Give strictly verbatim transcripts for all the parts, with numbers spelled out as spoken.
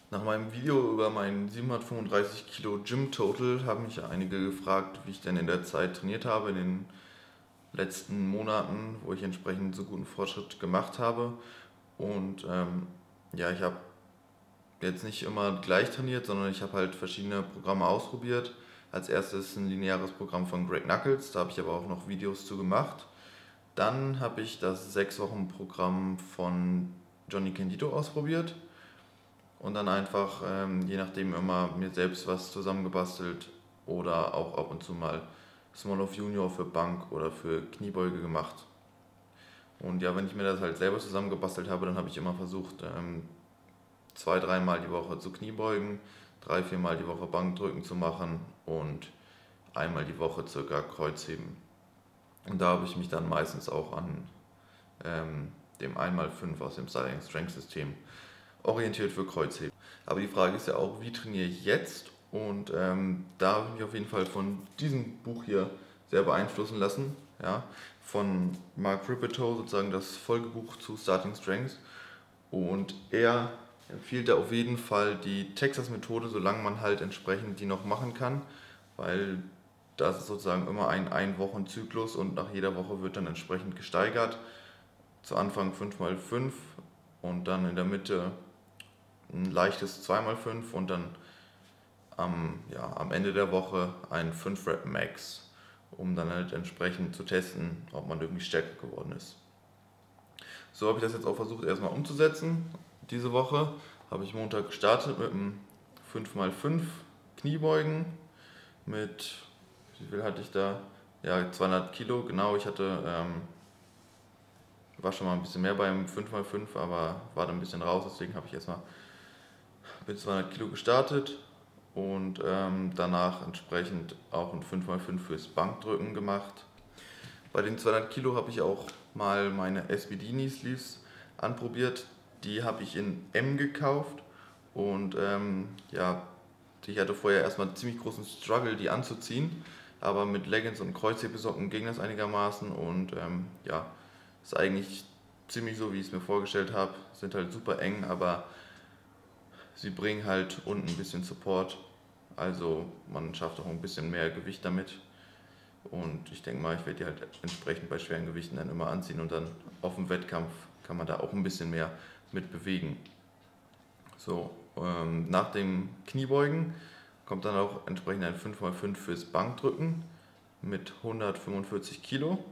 Nach meinem Video über mein siebenhundertfünfunddreißig Kilo Gym Total haben mich ja einige gefragt, wie ich denn in der Zeit trainiert habe, in den letzten Monaten, wo ich entsprechend so guten Fortschritt gemacht habe. Und ähm, ja, ich habe jetzt nicht immer gleich trainiert, sondern ich habe halt verschiedene Programme ausprobiert. Als erstes ein lineares Programm von Greg Nuckols, da habe ich aber auch noch Videos zu gemacht. Dann habe ich das sechs Wochen Programm von Johnny Candido ausprobiert und dann einfach, ähm, je nachdem, immer mir selbst was zusammengebastelt oder auch ab und zu mal Small of Junior für Bank oder für Kniebeuge gemacht. Und ja, wenn ich mir das halt selber zusammengebastelt habe, dann habe ich immer versucht, ähm, zwei, dreimal die Woche zu Kniebeugen, drei, viermal die Woche Bankdrücken zu machen und einmal die Woche circa Kreuzheben. Und da habe ich mich dann meistens auch an ähm, dem eins mal fünf aus dem Styling Strength System orientiert für Kreuzheben. Aber die Frage ist ja auch, wie trainiere ich jetzt? Und ähm, da habe ich mich auf jeden Fall von diesem Buch hier sehr beeinflussen lassen. Ja, von Mark Rippetoe, sozusagen das Folgebuch zu Starting Strength. Und er empfiehlt da auf jeden Fall die Texas-Methode, solange man halt entsprechend die noch machen kann, weil das ist sozusagen immer ein Ein-Wochen-Zyklus und nach jeder Woche wird dann entsprechend gesteigert. Zu Anfang fünf mal fünf und dann in der Mitte ein leichtes zwei mal fünf und dann am, ja, am Ende der Woche ein fünf Rep Max, um dann halt entsprechend zu testen, ob man irgendwie stärker geworden ist. So habe ich das jetzt auch versucht erstmal umzusetzen. Diese Woche habe ich Montag gestartet mit einem fünf mal fünf Kniebeugen mit, wie viel hatte ich da? Ja, zweihundert Kilo, genau. Ich hatte, ähm, war schon mal ein bisschen mehr beim fünf mal fünf, aber war dann ein bisschen raus, deswegen habe ich erstmal mit zweihundert Kilo gestartet und ähm, danach entsprechend auch ein fünf mal fünf fürs Bankdrücken gemacht. Bei den zweihundert Kilo habe ich auch mal meine S B D Knee Sleeves anprobiert. Die habe ich in M gekauft und ähm, ja, ich hatte vorher erstmal einen ziemlich großen Struggle, die anzuziehen, aber mit Leggings und Kreuzhebesocken ging das einigermaßen und ähm, ja, ist eigentlich ziemlich so, wie ich es mir vorgestellt habe. Sind halt super eng, aber sie bringen halt unten ein bisschen Support, also man schafft auch ein bisschen mehr Gewicht damit. Und ich denke mal, ich werde die halt entsprechend bei schweren Gewichten dann immer anziehen und dann auf dem Wettkampf kann man da auch ein bisschen mehr mit bewegen. So, ähm, nach dem Kniebeugen kommt dann auch entsprechend ein fünf mal fünf fürs Bankdrücken mit hundertfünfundvierzig Kilo.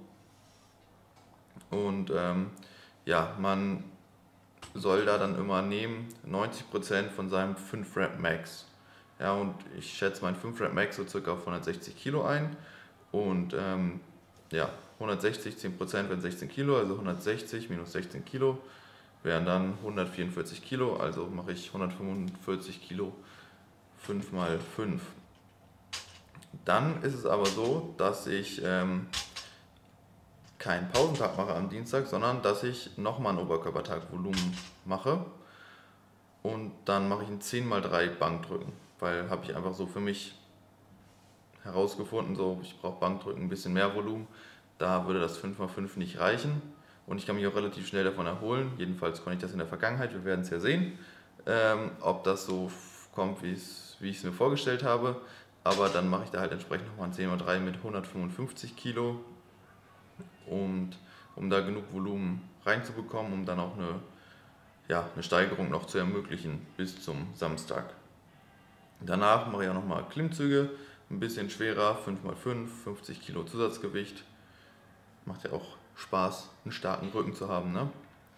Und ähm, ja, man soll da dann immer nehmen neunzig Prozent von seinem fünf Rep Max. Ja, und ich schätze mein fünf Rep Max so circa auf hundertsechzig Kilo ein. Und ähm, ja, hundertsechzig, zehn Prozent wären sechzehn Kilo, also hundertsechzig minus sechzehn Kilo wären dann hundertvierundvierzig Kilo, also mache ich hundertfünfundvierzig Kilo fünf mal fünf. Dann ist es aber so, dass ich ähm, keinen Pausentag mache am Dienstag, sondern dass ich nochmal ein Oberkörpertag-Volumen mache und dann mache ich ein zehn mal drei Bankdrücken, weil habe ich einfach so für mich herausgefunden, so ich brauche Bankdrücken ein bisschen mehr Volumen, da würde das fünf mal fünf nicht reichen und ich kann mich auch relativ schnell davon erholen, jedenfalls konnte ich das in der Vergangenheit, wir werden es ja sehen, ähm, ob das so kommt, wie ich es mir vorgestellt habe, aber dann mache ich da halt entsprechend nochmal ein zehn mal drei mit hundertfünfundfünfzig Kilo und um da genug Volumen reinzubekommen, um dann auch eine, ja, eine Steigerung noch zu ermöglichen bis zum Samstag. Danach mache ich auch nochmal Klimmzüge, ein bisschen schwerer, fünf mal fünf, fünfzig Kilo Zusatzgewicht. Macht ja auch Spaß, einen starken Rücken zu haben, ne?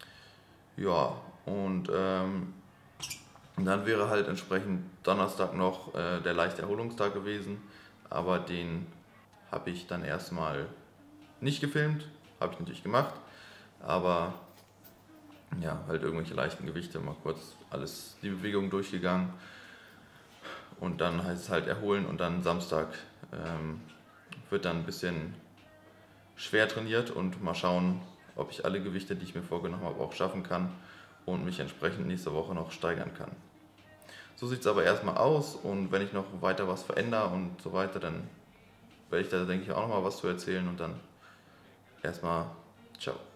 Ja, und ähm, dann wäre halt entsprechend Donnerstag noch äh, der leichte Erholungstag gewesen, aber den habe ich dann erstmal nicht gefilmt, habe ich natürlich gemacht, aber ja, halt irgendwelche leichten Gewichte, mal kurz alles die Bewegung durchgegangen und dann heißt es halt erholen und dann Samstag ähm, wird dann ein bisschen schwer trainiert und mal schauen, ob ich alle Gewichte, die ich mir vorgenommen habe, auch schaffen kann und mich entsprechend nächste Woche noch steigern kann. So sieht es aber erstmal aus und wenn ich noch weiter was verändere und so weiter, dann werde ich da denke ich auch noch mal was zu erzählen und dann erstmal ciao.